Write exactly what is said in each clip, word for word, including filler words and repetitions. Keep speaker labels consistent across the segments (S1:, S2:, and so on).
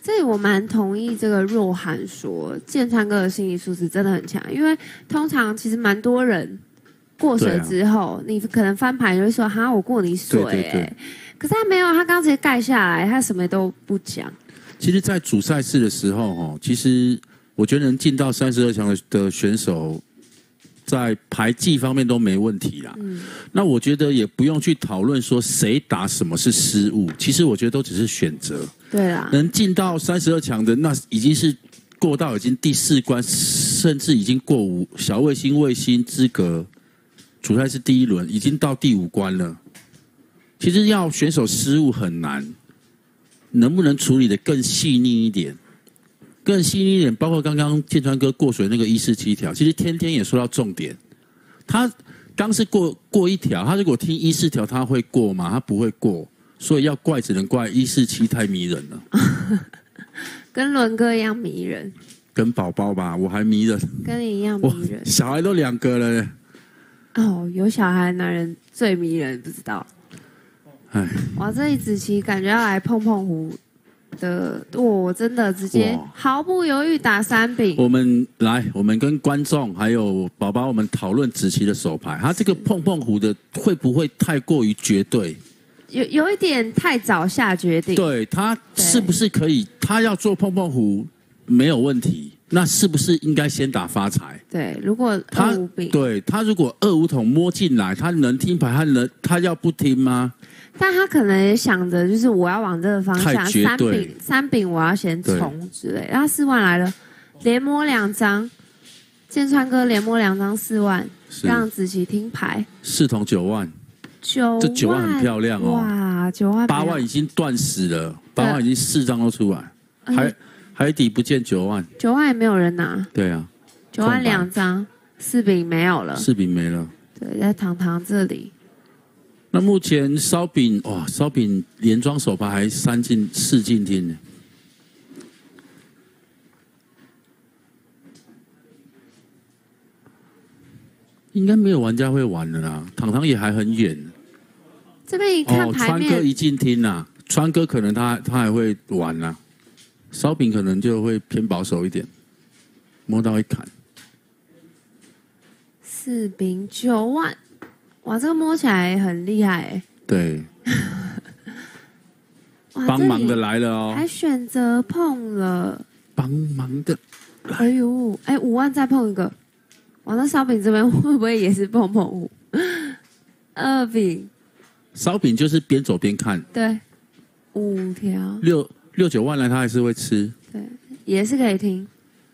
S1: 这里我蛮同意这个若涵说，建川哥的心理素质真的很强，因为通常其实蛮多人过水之后，啊、你可能翻牌就会说哈我过你水、欸，对对对，可是他没有，他刚直接盖下来，他什么都不讲。
S2: 其实，在主赛事的时候，哈，其实我觉得能进到三十二强的选手，在牌技方面都没问题啦。嗯，那我觉得也不用去讨论说谁打什么是失误，其实我觉得都只是选择。
S1: 对啦，
S2: 能进到三十二强的，那已经是过到已经第四关，甚至已经过五小卫星卫星资格，主赛是第一轮，已经到第五关了。其实要选手失误很难，能不能处理得更细腻一点？更细腻一点，包括刚刚建川哥过水那个一四七条，其实天天也说到重点。他刚是过过一条，他如果听一四条，他会过吗？他不会过。所以要怪只能怪一四七太迷人了，
S1: 跟伦哥一样迷人，
S2: 跟宝宝吧，我还迷人，
S1: 跟你一样迷人，
S2: 小孩都两个了。
S1: 哦，有小孩的男人最迷人，不知道。哎，哇，这一子琪感觉要来碰碰胡的，我真的直接毫不犹豫打三饼。
S2: 我们来，我们跟观众还有宝宝，我们讨论子琪的手牌，他这个碰碰胡的会不会太过于绝对？
S1: 有有一点太早下决定，
S2: 对他是不是可以？他要做碰碰胡没有问题，那是不是应该先打发财？
S1: 对，如果二五饼，
S2: 对他如果二五筒摸进来，他能听牌，他能他要不听吗？
S1: 但他可能也想着，就是我要往这个方向，三饼三饼我要先冲之类。然后四万来了，连摸两张，建川哥连摸两张四万，让子琪听牌，
S2: 四筒九万。
S1: 九
S2: 这九万很漂亮哦！
S1: 哇，九万
S2: 八万已经断死了，八万已经四张都出来，海海底不见九万，
S1: 九万也没有人拿。
S2: 对啊，
S1: 九万两张，四饼没有了，
S2: 四饼没了。
S1: 对，在糖糖这里。
S2: 那目前烧饼哇，烧饼连庄手牌还三进四进厅呢。应该没有玩家会玩的啦，糖糖也还很远。
S1: 这边一看牌面，
S2: 哦，川哥一进厅啊，川哥可能他他还会玩啊，烧饼可能就会偏保守一点，摸到一砍。
S1: 四饼九万，哇，这个摸起来很厉害哎。
S2: 对，帮忙的来了哦，
S1: 还选择碰了，
S2: 帮忙的。
S1: 哎呦，哎，五万再碰一个，哇，那烧饼这边会不会也是碰碰五？二饼。
S2: 烧饼就是边走边看，
S1: 对，五条
S2: 六六九万来，他还是会吃，
S1: 对，也是可以听。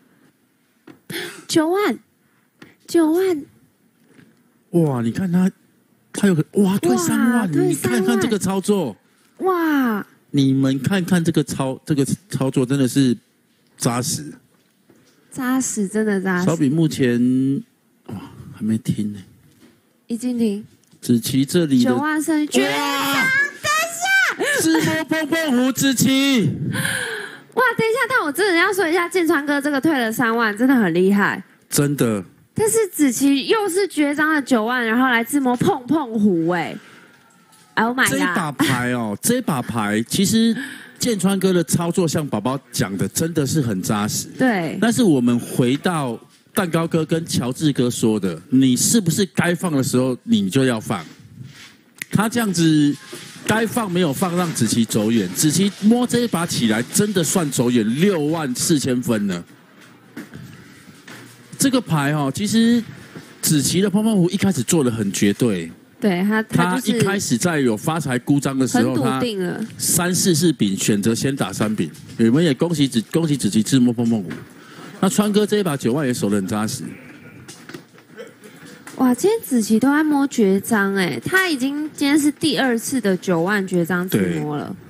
S1: 九万，九万，
S2: 哇！你看他，他有个哇退三万，你看看这个操作，
S1: 哇！
S2: 你们看看这个操这个操作真的是扎实，
S1: 扎实，真的扎实。
S2: 烧饼目前哇还没听呢，
S1: 已经听。
S2: 子琪这里
S1: 九万胜绝杀，等一
S2: 下，自摸碰碰胡子琪。
S1: 哇，等一下，但我真的要说一下，建川哥这个退了三万，真的很厉害，
S2: 真的。
S1: 但是子琪又是绝章的九万，然后来自摸碰碰胡，哎 ，Oh my god！
S2: 这一把牌哦，这一把牌其实建川哥的操作，像宝宝讲的，真的是很扎实。
S1: 对。
S2: 但是我们回到蛋糕哥跟乔治哥说的，你是不是该放的时候你就要放？他这样子该放没有放，让子琪走远。子琪摸这一把起来，真的算走远六万四千分了。这个牌哦，其实子琪的碰碰胡一开始做的很绝对。
S1: 对他，
S2: 他一开始在有发财孤章的时候，
S1: 他定了
S2: 三四四饼选择先打三饼。你们也恭喜子恭喜子琪自摸碰碰胡。那川哥这一把九万也守得很扎实。
S1: 哇，今天子琪都在摸绝章哎，他已经今天是第二次的九万绝章自摸了。